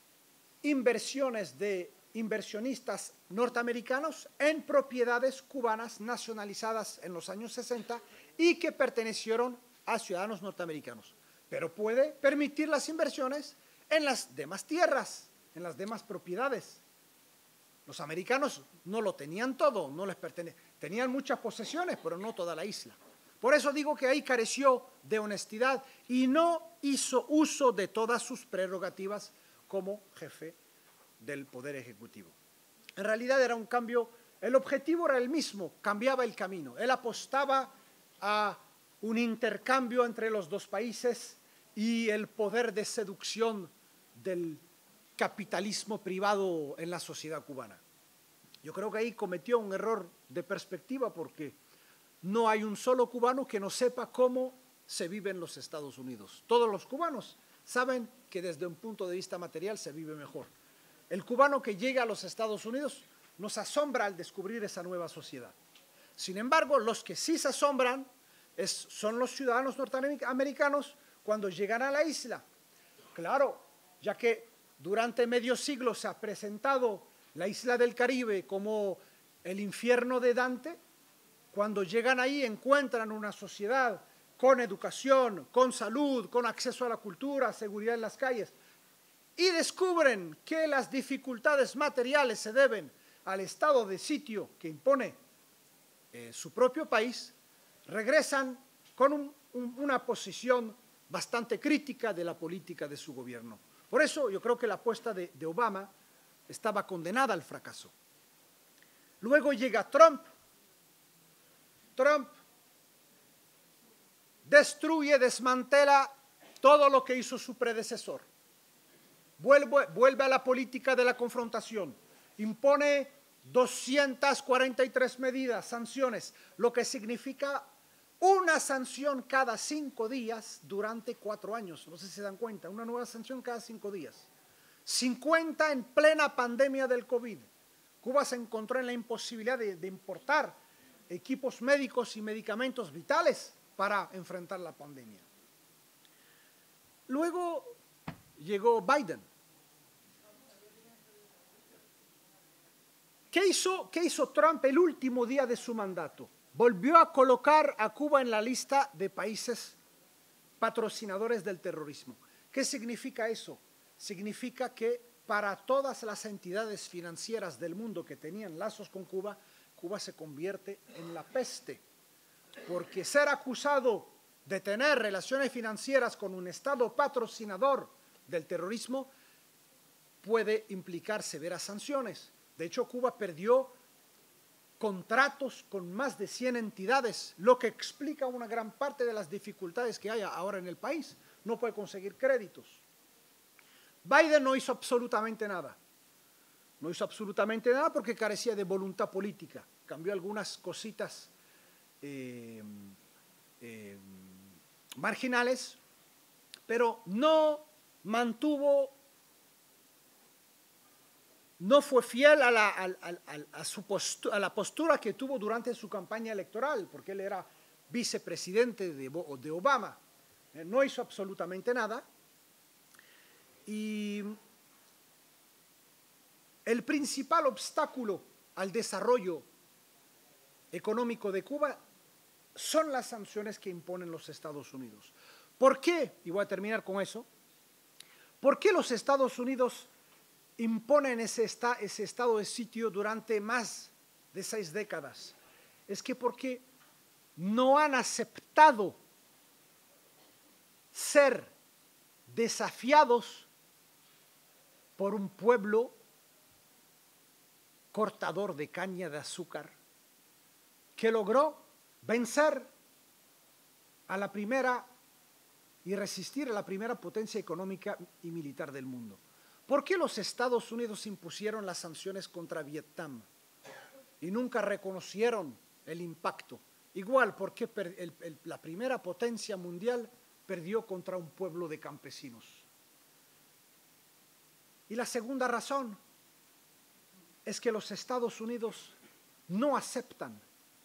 inversiones de inversionistas norteamericanos en propiedades cubanas nacionalizadas en los años sesenta y que pertenecieron a ciudadanos norteamericanos. Pero puede permitir las inversiones en las demás tierras, en las demás propiedades. Los americanos no lo tenían todo, no les pertenecía. Tenían muchas posesiones, pero no toda la isla. Por eso digo que ahí careció de honestidad y no hizo uso de todas sus prerrogativas como jefe del Poder Ejecutivo. En realidad era un cambio, el objetivo era el mismo, cambiaba el camino. Él apostaba a un intercambio entre los dos países y el poder de seducción del capitalismo privado en la sociedad cubana. Yo creo que ahí cometió un error de perspectiva porque no hay un solo cubano que no sepa cómo se vive en los Estados Unidos. Todos los cubanos saben que desde un punto de vista material se vive mejor. El cubano que llega a los Estados Unidos nos asombra al descubrir esa nueva sociedad. Sin embargo, los que sí se asombran es, son los ciudadanos norteamericanos cuando llegan a la isla. Claro, ya que durante medio siglo se ha presentado la isla del Caribe como el infierno de Dante, cuando llegan ahí encuentran una sociedad con educación, con salud, con acceso a la cultura, seguridad en las calles, y descubren que las dificultades materiales se deben al estado de sitio que impone eh, su propio país, regresan con un, un, una posición bastante crítica de la política de su gobierno. Por eso yo creo que la apuesta de, de Obama estaba condenada al fracaso. Luego llega Trump. Trump destruye, desmantela todo lo que hizo su predecesor. Vuelve, vuelve a la política de la confrontación. Impone doscientas cuarenta y tres medidas, sanciones, lo que significa una sanción cada cinco días durante cuatro años. No sé si se dan cuenta, una nueva sanción cada cinco días. cincuenta en plena pandemia del COVID. Cuba se encontró en la imposibilidad de, de importar equipos médicos y medicamentos vitales para enfrentar la pandemia. Luego llegó Biden. ¿Qué hizo, qué hizo Trump el último día de su mandato? Volvió a colocar a Cuba en la lista de países patrocinadores del terrorismo. ¿Qué significa eso? Significa que para todas las entidades financieras del mundo que tenían lazos con Cuba, Cuba se convierte en la peste, porque ser acusado de tener relaciones financieras con un Estado patrocinador del terrorismo puede implicar severas sanciones. De hecho, Cuba perdió contratos con más de cien entidades, lo que explica una gran parte de las dificultades que hay ahora en el país. No puede conseguir créditos. Biden no hizo absolutamente nada. No hizo absolutamente nada porque carecía de voluntad política. Cambió algunas cositas eh, eh, marginales, pero no mantuvo, no fue fiel a la, a, a, a, su postura, a la postura que tuvo durante su campaña electoral, porque él era vicepresidente de, de Obama. No hizo absolutamente nada. Y el principal obstáculo al desarrollo económico de Cuba son las sanciones que imponen los Estados Unidos. ¿Por qué? Y voy a terminar con eso. ¿Por qué los Estados Unidos imponen ese, esta, ese estado de sitio durante más de seis décadas? Es que porque no han aceptado ser desafiados por un pueblo cortador de caña de azúcar que logró vencer a la primera y resistir a la primera potencia económica y militar del mundo. ¿Por qué los Estados Unidos impusieron las sanciones contra Vietnam y nunca reconocieron el impacto? Igual, ¿por qué el, el, la primera potencia mundial perdió contra un pueblo de campesinos? Y la segunda razón es que los Estados Unidos no aceptan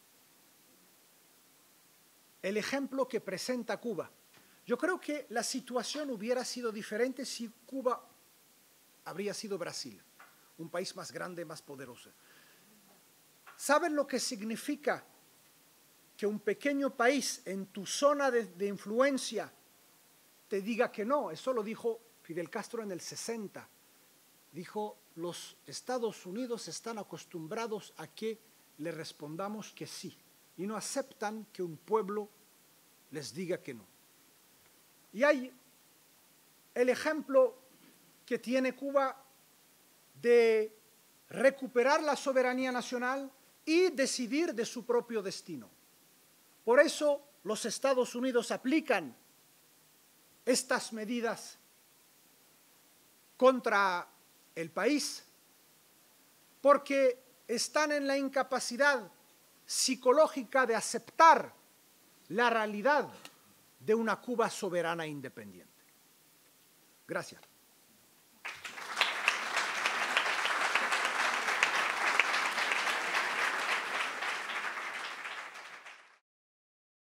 el ejemplo que presenta Cuba. Yo creo que la situación hubiera sido diferente si Cuba habría sido Brasil, un país más grande, más poderoso. ¿Saben lo que significa que un pequeño país en tu zona de, de influencia te diga que no? Eso lo dijo Fidel Castro en el sesenta. Dijo, los Estados Unidos están acostumbrados a que le respondamos que sí y no aceptan que un pueblo les diga que no. Y hay el ejemplo que tiene Cuba de recuperar la soberanía nacional y decidir de su propio destino. Por eso los Estados Unidos aplican estas medidas contra el país, porque están en la incapacidad psicológica de aceptar la realidad de una Cuba soberana e independiente. Gracias.